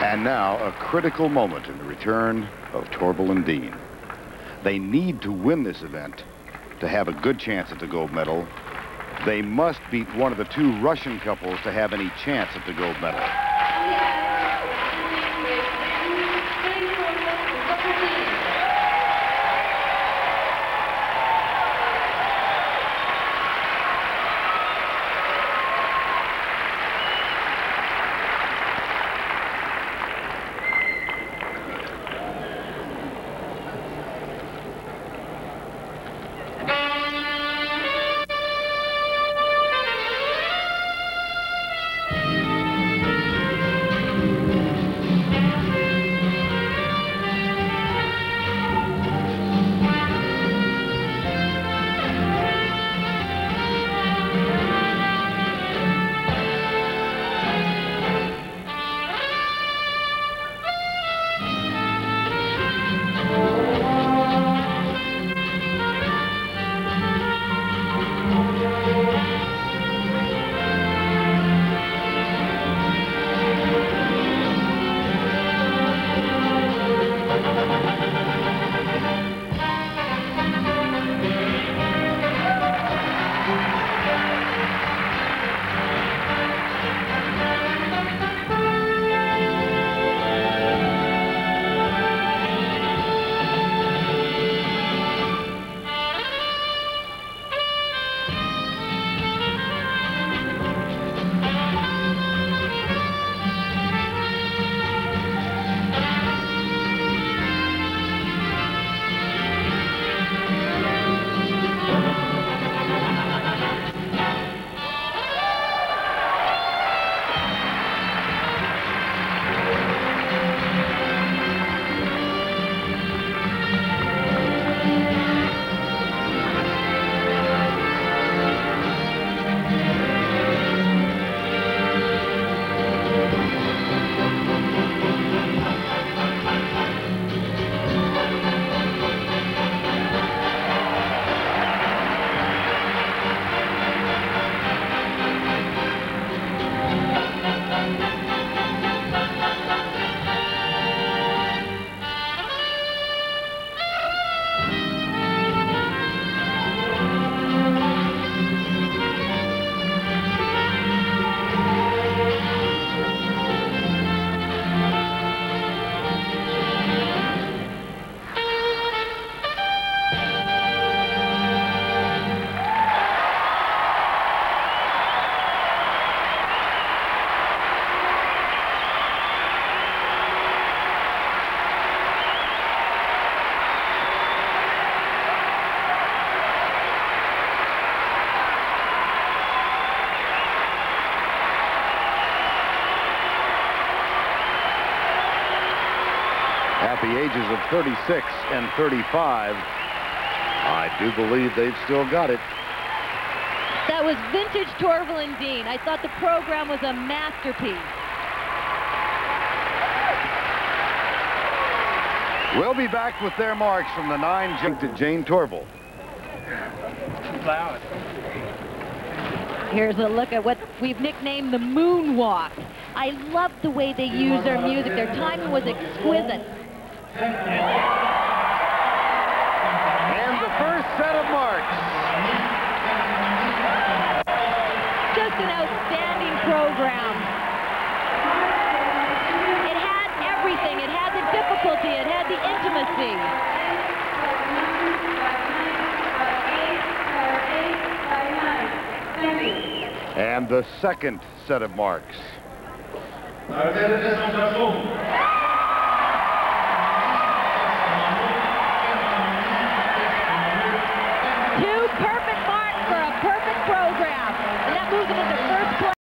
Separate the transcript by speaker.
Speaker 1: And now a critical moment in the return of Torvill and Dean. They need to win this event to have a good chance at the gold medal. They must beat one of the two Russian couples to have any chance at the gold medal. At the ages of 36 and 35, I do believe they've still got it.
Speaker 2: That was vintage Torvill and Dean. I thought the program was a masterpiece.
Speaker 1: We'll be back with their marks from the 9 to Jane Torvill.
Speaker 2: Here's a look at what we've nicknamed the moonwalk. I love the way they use their music. Their timing was exquisite.
Speaker 1: And the first set of marks.
Speaker 2: Just an outstanding program. It had everything. It had the difficulty. It had the intimacy.
Speaker 1: And the second set of marks.